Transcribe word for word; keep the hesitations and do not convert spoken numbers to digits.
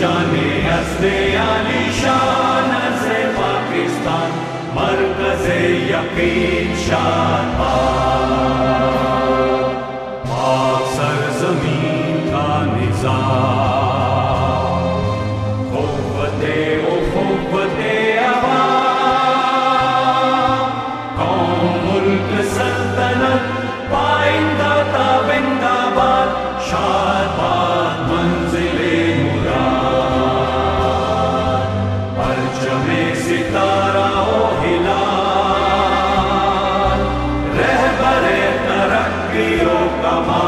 शाने हस्ते आलीशान से पाकिस्तान मरकज़े यकीन शानदार पाक सरज़मीन का निज़ाम क़ुव्वते ओ क़ुव्वते अवाम कौम मुल्क सल्तनत पाइंदा ताबिंदाबाद शादाबाद मंज़िले मुराद परचमे सितारा ओ हिलाल रहबरे तरक्की ओ कमाल